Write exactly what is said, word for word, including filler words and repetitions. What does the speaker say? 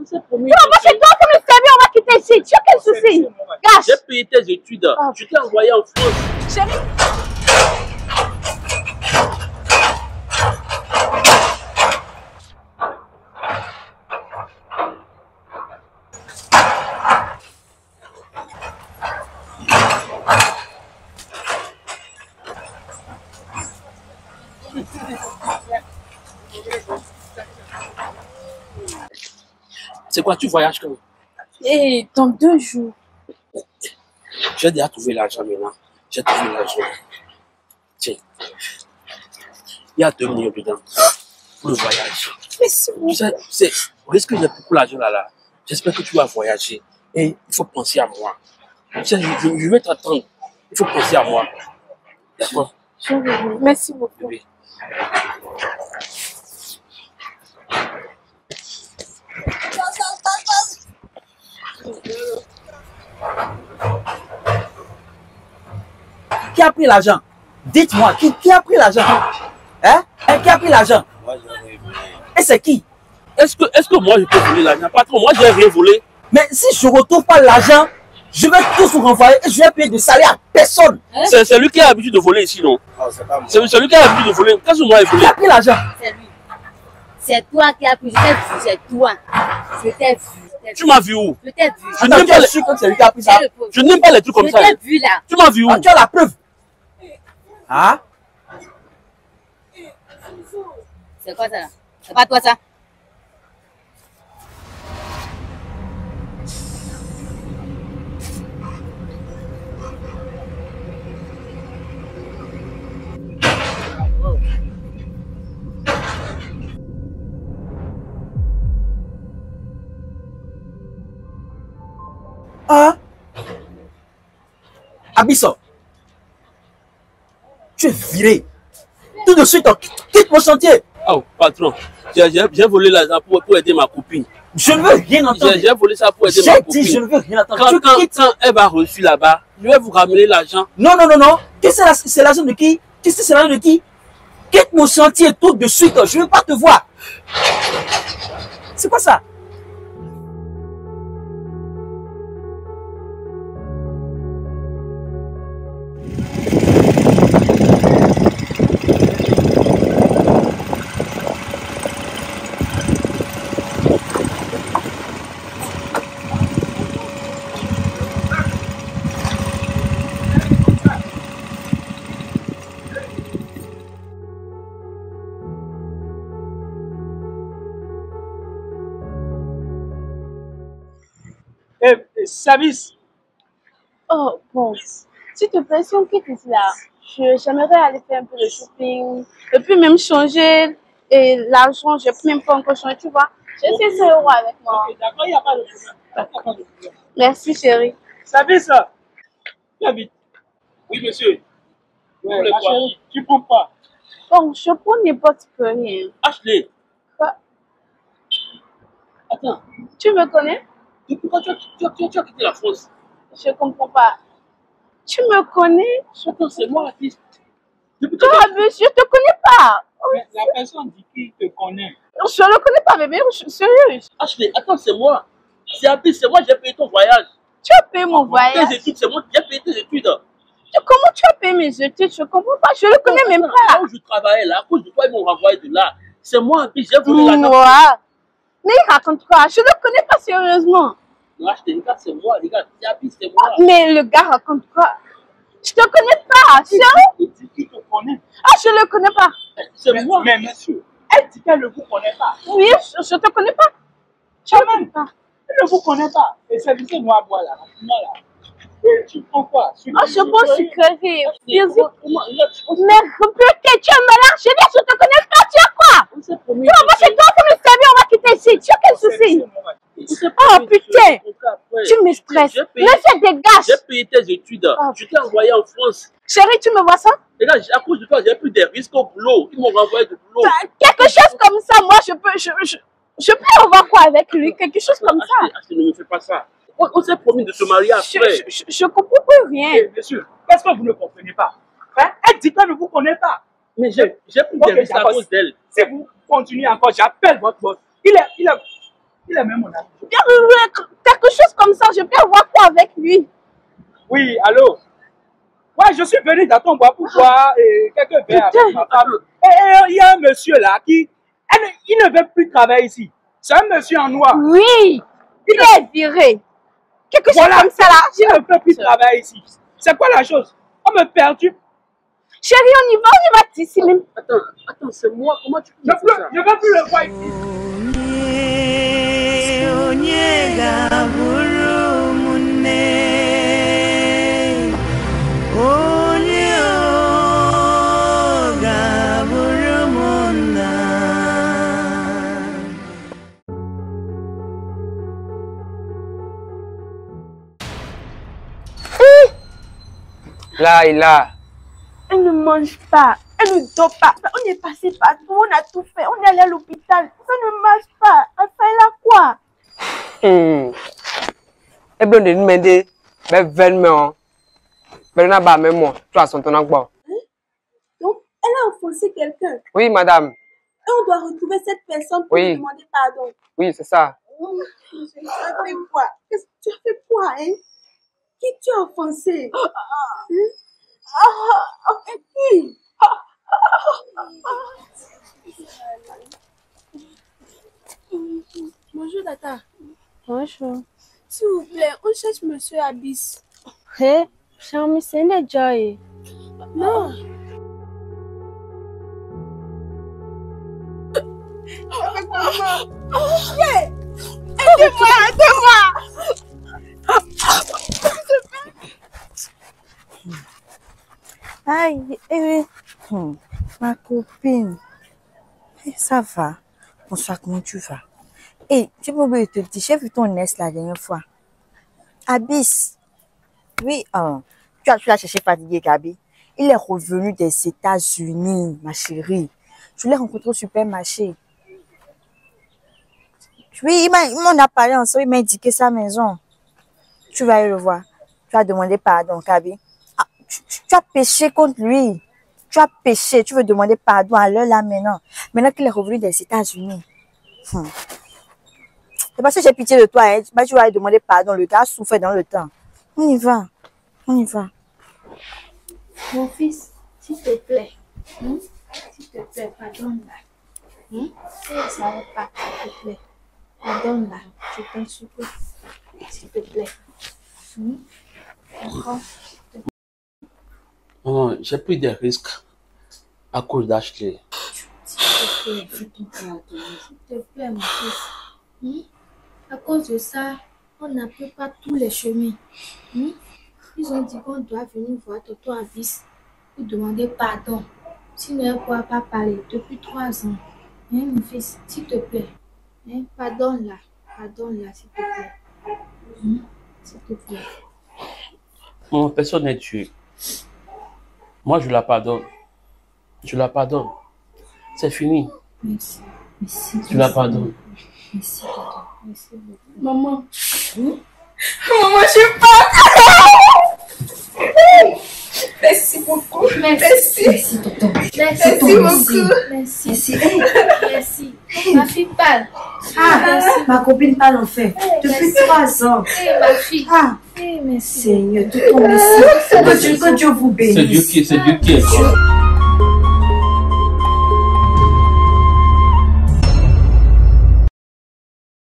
s'est promis. Tu vas voir chez toi comme le servir, on va quitter ici. Tu as quel souci? Gâche. J'ai payé tes études. Oh. Tu t'es envoyé en France. Chérie. C'est quoi, tu voyages quand? Et dans deux jours. J'ai déjà trouvé l'argent maintenant. J'ai trouvé l'argent. Tiens. Il y a deux millions dedans. Pour le voyage. Merci. Tu sais, c'est au risque que j'ai beaucoup d'argent là-là. J'espère que tu vas voyager. Et il faut penser à moi. Tu sais, je, je vais t'attendre. Il faut penser à moi. D'accord? Merci beaucoup. Oui. Qui a pris l'argent? Dites-moi, qui, qui a pris l'argent? Hein? Et qui a pris l'argent? Et c'est qui? Est-ce que, est-ce que moi je peux voler l'argent? Patron, moi j'ai rien volé. Mais si je ne retrouve pas l'argent, je vais tout vous renvoyer et je vais payer de salaire à personne. C'est celui qui a l'habitude de voler ici, non? C'est celui qui a l'habitude de voler. Qu'est-ce que moi j'ai volé? Qui a pris l'argent? C'est lui. C'est toi qui as pris. Je t'ai vu, c'est toi. Je t'ai vu. Tu m'as vu où? Je t'ai vu. Je n'aime pas les trucs comme c'est lui qui a pris ça. Je n'aime pas les trucs comme je ça. Je t'ai vu là. Tu m'as vu où? Ah, tu as la preuve. Hein? C'est quoi ça? C'est pas toi ça? Ah? Abisso, tu es viré. Tout de suite, quitte mon chantier. Oh, patron, j'ai volé l'argent pour, pour aider ma copine. Je ne veux rien entendre. J'ai volé ça pour aider ma copine. J'ai dit, je ne veux rien entendre. Quand, quand, quand elle va reçu là-bas, je vais vous ramener l'argent. Non, non, non, non. Qu'est-ce que c'est l'argent de qui? Qu'est-ce que c'est l'argent de qui? Quitte mon chantier tout de suite. Je ne veux pas te voir. C'est quoi ça? Eh, eh, service. Oh, bon. S'il te plaît, si on quitte ici là, j'aimerais aller faire un peu de shopping. Et puis même changer et l'argent, je ne peux même pas encore changer, tu vois. J'ai essayé cinq euros avec moi. Ok, d'accord, il n'y a pas de problème. Merci, chérie. Service. Viens vite. Oui, monsieur. Ouais, ma chérie, tu prends pas. Bon, je prends n'importe rien. Ashley. Quoi? Attends. Tu me connais? Depuis quand tu as, tu, as, tu, as, tu as quitté la France? Je comprends pas. Tu me connais? Attends, c'est moi l'artiste. Toi, monsieur, je te connais pas. Mais la personne dit qu'il te connaît. Je ne le connais pas, bébé. Je suis sérieux. Ashley, attends, c'est moi. C'est Abby, c'est moi, j'ai payé ton voyage. Tu as payé mon voyage? Tes études, c'est moi qui ai payé tes études. Comment tu as payé mes études? Je ne comprends pas. Je ne le connais même pas. Là où je travaillais, là, à cause de toi, ils m'ont renvoyé de là. C'est moi, Abby, j'ai volé l'argent. Moi? Mais il raconte quoi? Je ne le connais pas sérieusement. Là, je te regarde, c'est moi, regarde. C'est Abby, c'est moi. Mais le gars raconte quoi? Je te connais pas, sérieux? Il dit qu'il te connaît. Ah, je le connais pas. C'est mais, moi. Mais monsieur, elle dit qu'elle ne vous connaît pas. Oui, je, je te connais pas. Je ne connais pas. Elle ne vous connaît pas. Et c'est lui moi à boire là. là. Et tu prends quoi? Ah, je prends sucrerie. Mais peut-être tu es malade. Je dis, je te connais pas. Tu as quoi? Tu vas voir chez toi comme le servir, on va quitter ici. Tu as quel souci? Oh putain, tu me stresses. Mais c'est dégage. J'ai payé tes études. Oh, tu t'es envoyé en France. Chérie, tu me vois ça? Regarde, à cause de toi, j'ai pris des risques au boulot. Ils m'ont renvoyé du boulot. Quelque chose comme ça, moi, je peux, je, je, je peux avoir quoi avec lui? Quelque chose comme ça. Ashley, ne me fais pas ça. On, on s'est promis de se marier après. Je, je, je, je comprends plus rien. Et monsieur, qu'est-ce que vous ne comprenez pas? Hein? Elle dit qu'elle ne vous connaît pas. Mais j'ai pris des risques à cause d'elle. Si vous continuez encore, j'appelle votre boss. Il est, il est, il est même mon ami. quelque chose comme ça, je peux voir quoi avec lui? Oui, allô? Ouais, je suis venu dans ton bois pour boire et quelques verres avec ma femme. Et il y a un monsieur là qui, elle, il ne veut plus travailler ici. C'est un monsieur en noir. Oui, il est viré. Quelque chose Voilà, comme ça là. Il ne veut plus travailler ici. C'est quoi la chose? On me perturbe. Chérie, on y va, on y va d'ici même. Attends, attends, c'est moi. Comment tu peux Je dire ne ça? veux plus le voir ici. Là, il a. Elle ne mange pas, elle ne dort pas. On est passé partout, on a tout fait, on est allé à l'hôpital. Ça ne marche pas. Enfin, elle a quoi? Hum. Et bien, de nous demander, mais vraiment, mais on a pas même moi. Tu as son ton encore. Donc, elle a offensé quelqu'un. Oui, madame. Et on doit retrouver cette personne pour Oui. lui demander pardon. Oui, c'est ça. Oh, tu as fait quoi? Qu'est-ce que tu as fait quoi, hein? Qui tu as offensé? Hein? Ah, qui? Bonjour, Tata. Bonjour. S'il vous plaît, on cherche Monsieur Abyss. Hé, Charmy, c'est une joy. Non. Aidez-moi, aidez-moi! Aïe, eh, hum, ma copine. Eh, ça va. Bonsoir, comment tu vas? Eh, j'ai pas oublié de te dire, j'ai vu ton nest la dernière fois. Abyss. Oui, oh, tu as, tu l'as cherché fatigué, Gabi. Il est revenu des États-Unis, ma chérie. Je l'ai rencontré au supermarché. Oui, il m'en a parlé ensemble, il m'a indiqué sa maison. Tu vas aller le voir. Tu vas demander pardon, Gabi. Ah, tu, tu, tu as péché contre lui. Tu as péché. Tu veux demander pardon à l'heure là maintenant. Maintenant qu'il est revenu des États-Unis. Hmm. C'est parce que j'ai pitié de toi. Hein. Tu vas aller demander pardon. Le gars a souffert dans le temps. On y va. On y va. Mon fils, s'il te plaît, hein? S'il te plaît, pardonne-la. Hein? Si elle ne savait pas, s'il te plaît, pardonne-la. Je t'en supplie. S'il te plaît. Hein? Encore. Oh, j'ai pris des risques à cause d'Ashley. S'il te plaît, je t'en pardonne. S'il te plaît, mon fils. Hein? À cause de ça, on n'a pris pas tous les chemins. Hein? Ils ont dit qu'on doit venir voir Toto Abyss pour demander pardon. Sinon, elle ne pourra pas parler depuis trois ans. Hein, mon fils, s'il te plaît. Hein, pardonne-la. Pardonne-la, s'il te plaît. Hein, s'il te plaît. Mon personne n'est tuée. Moi, je la pardonne. Je la pardonne. C'est fini. Merci. Merci. Tu la pardonnes. Merci, Toto. Merci beaucoup. Maman. Hein? Maman, je pars. Merci beaucoup. Merci. Merci, Toto. Merci, Merci Toto. beaucoup. Merci. Merci. Merci. Ma fille parle. Ah, merci. ma copine parle en fait. Depuis trois ans. Eh, ma fille. Ah, Eh, merci. Seigneur, tout ton merci. Que Dieu, que Dieu vous bénisse. C'est Dieu qui est, c'est Dieu qui est.